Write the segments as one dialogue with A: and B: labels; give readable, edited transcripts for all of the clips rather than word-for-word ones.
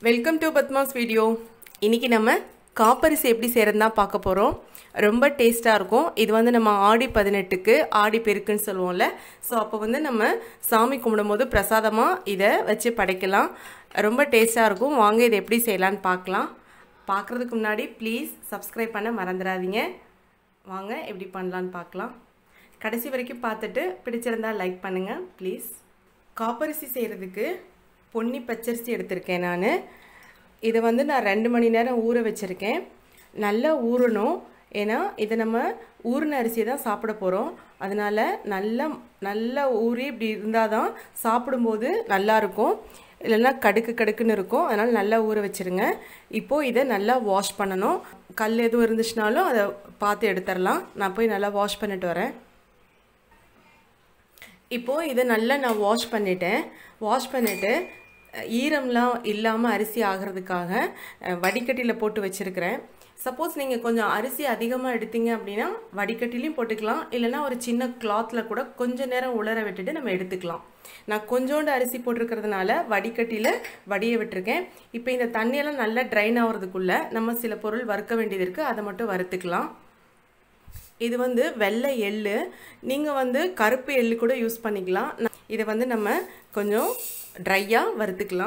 A: Welcome to Padma's video. இன்றைக்கி நம்ம காப்பரிசி எப்படி செய்கிறதுனா பார்க்க போகிறோம். ரொம்ப டேஸ்ட்டாக இருக்கும். இது வந்து நம்ம ஆடி 18க்கு ஆடி பெருக்குன்னு சொல்லுவோம்ல. ஸோ அப்போ வந்து நம்ம சாமி கும்பிடும்போது பிரசாதமாக இதை வச்சு படைக்கலாம். ரொம்ப டேஸ்ட்டாக இருக்கும். வாங்க இதை எப்படி செய்யலான்னு பார்க்கலாம். பார்க்குறதுக்கு முன்னாடி ப்ளீஸ் சப்ஸ்கிரைப் பண்ண மறந்துடாதீங்க. வாங்க எப்படி பண்ணலான்னு பார்க்கலாம். கடைசி வரைக்கும் பார்த்துட்டு பிடிச்சிருந்தால் லைக் பண்ணுங்கள் ப்ளீஸ். காப்பரிசி செய்கிறதுக்கு பொன்னி பச்சரிசி எடுத்திருக்கேன் நான். இதை வந்து நான் 2 மணி நேரம் ஊற வச்சுருக்கேன். நல்லா ஊறணும். ஏன்னா இதை நம்ம ஊறின அரிசியை தான் சாப்பிட போகிறோம். அதனால் நல்லா ஊறி இப்படி இருந்தால் தான் சாப்பிடும்போது நல்லாயிருக்கும். இல்லைன்னா கடுக்குன்னு இருக்கும். அதனால் நல்லா ஊற வச்சுருங்க. இப்போது இதை நல்லா வாஷ் பண்ணணும். கல் எதுவும் இருந்துச்சுனாலும் அதை பார்த்து எடுத்துடலாம். நான் போய் நல்லா வாஷ் பண்ணிட்டு வரேன். இப்போது இதை நல்லா நான் வாஷ் பண்ணிவிட்டு ஈரம்லாம் இல்லாமல் அரிசி ஆகிறதுக்காக வடிகட்டியில் போட்டு வச்சுருக்கிறேன். சப்போஸ் நீங்கள் கொஞ்சம் அரிசி அதிகமாக எடுத்தீங்க அப்படின்னா வடிகட்டிலையும் போட்டுக்கலாம். இல்லைனா ஒரு சின்ன கிளாத்தில் கூட கொஞ்சம் நேரம் உலர விட்டுட்டு நம்ம எடுத்துக்கலாம். நான் கொஞ்சோண்டு அரிசி போட்டிருக்கிறதுனால வடிகட்டியில் வடிய விட்டுருக்கேன். இப்போ இந்த தண்ணியெல்லாம் நல்லா ட்ரைன் ஆகிறதுக்குள்ளே நம்ம சில பொருள் வறுக்க வேண்டியது இருக்குது. அதை மட்டும் வறுத்துக்கலாம். இது வந்து வெள்ளை எள்ளு. நீங்கள் வந்து கருப்பு எள்ளு கூட யூஸ் பண்ணிக்கலாம். இதை வந்து நம்ம கொஞ்சம் ட்ரையாக வறுத்துக்கலாம்.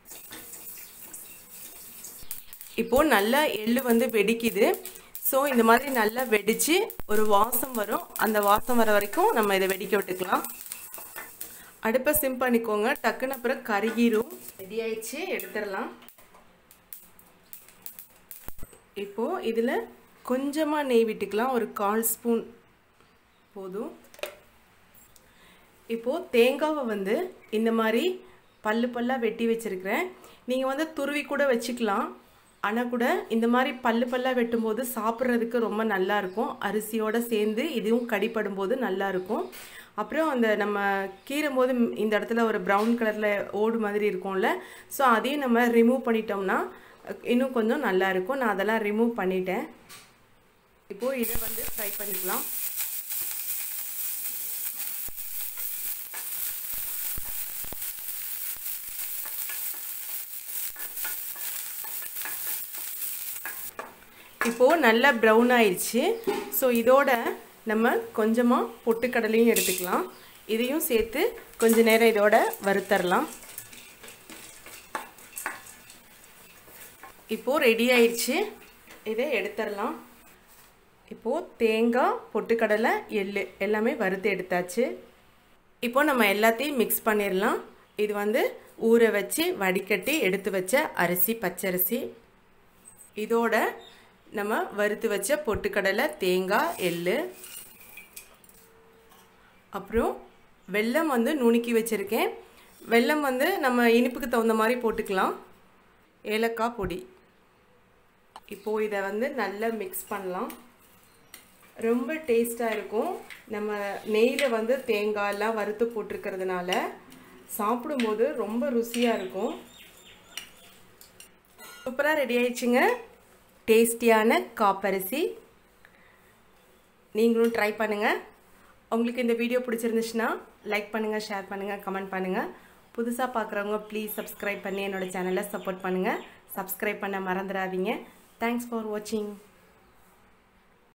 A: இப்போது நல்லா எள்ளு வந்து வெடிக்குது. ஸோ இந்த மாதிரி நல்லா வெடித்து ஒரு வாசம் வரும். அந்த வாசம் வர வரைக்கும் நம்ம இதை வெடிக்க விட்டுக்கலாம். அடுப்பை சிம் பண்ணிக்கோங்க. டக்குன்னு அப்புறம் கருகிரும். ரெடி ஆயிடுச்சு, எடுத்துடலாம். இப்போது இதில் கொஞ்சமாக நெய் விட்டுக்கலாம். ஒரு 1/4 ஸ்பூன் போதும். இப்போது தேங்காவை வந்து இந்த மாதிரி பல்லாக வெட்டி வச்சுருக்கிறேன். நீங்கள் வந்து துருவி கூட வச்சுக்கலாம். ஆனால் கூட இந்த மாதிரி பல்லாக வெட்டும்போது சாப்பிட்றதுக்கு ரொம்ப நல்லாயிருக்கும். அரிசியோடு சேர்ந்து இதுவும் கடிப்படும் போது நல்லாயிருக்கும். அப்புறம் அந்த நம்ம கீறும் போது இந்த இடத்துல ஒரு ப்ரௌன் கலரில் ஓடு மாதிரி இருக்கும்ல. ஸோ அதையும் நம்ம ரிமூவ் பண்ணிட்டோம்னா இன்னும் கொஞ்சம் நல்லாயிருக்கும். நான் அதெல்லாம் ரிமூவ் பண்ணிட்டேன். இப்போது இதை வந்து ஃப்ரை பண்ணிக்கலாம். இப்போது நல்லா ப்ரௌன் ஆயிடுச்சு. ஸோ இதோட நம்ம கொஞ்சமாக பொட்டுக்கடலையும் எடுத்துக்கலாம். இதையும் சேர்த்து கொஞ்ச நேரம் இதோட வறுத்தரலாம். இப்போது ரெடி ஆயிடுச்சு. இதை எடுத்துடலாம். இப்போது தேங்காய், பொட்டுக்கடலை, எள்ளு எல்லாமே வறுத்து எடுத்தாச்சு. இப்போது நம்ம எல்லாத்தையும் மிக்ஸ் பண்ணிடலாம். இது வந்து ஊற வச்சு வடிகட்டி எடுத்து வச்ச அரிசி, பச்சரிசி. இதோட நம்ம வறுத்து வச்ச பொட்டுக்கடலை, தேங்காய், எள்ளு, அப்புறம் வெல்லம் வந்து நுணுக்கி வச்சுருக்கேன். வெல்லம் வந்து நம்ம இனிப்புக்கு தகுந்த மாதிரி போட்டுக்கலாம். ஏலக்காய் பொடி. இப்போது இதை வந்து நல்லா மிக்ஸ் பண்ணலாம். ரொம்ப டேஸ்ட்டாக இருக்கும். நம்ம நெய்யில் வந்து தேங்காயெல்லாம் வறுத்து போட்டிருக்கிறதுனால சாப்பிடும்போது ரொம்ப ருசியாக இருக்கும். சூப்பராக ரெடி ஆயிடுச்சுங்க. டேஸ்டியான காப்பரிசி. நீங்களும் ட்ரை பண்ணுங்கள். உங்களுக்கு இந்த வீடியோ பிடிச்சிருந்துச்சுன்னா லைக் பண்ணுங்கள், ஷேர் பண்ணுங்கள், கமெண்ட் பண்ணுங்கள். புதுசாக பார்க்குறவங்க ப்ளீஸ் சப்ஸ்கிரைப் பண்ணி என்னோடய சேனலை சப்போர்ட் பண்ணுங்கள். சப்ஸ்கிரைப் பண்ண மறந்துடாதீங்க. தேங்க்ஸ் ஃபார் வாட்சிங்.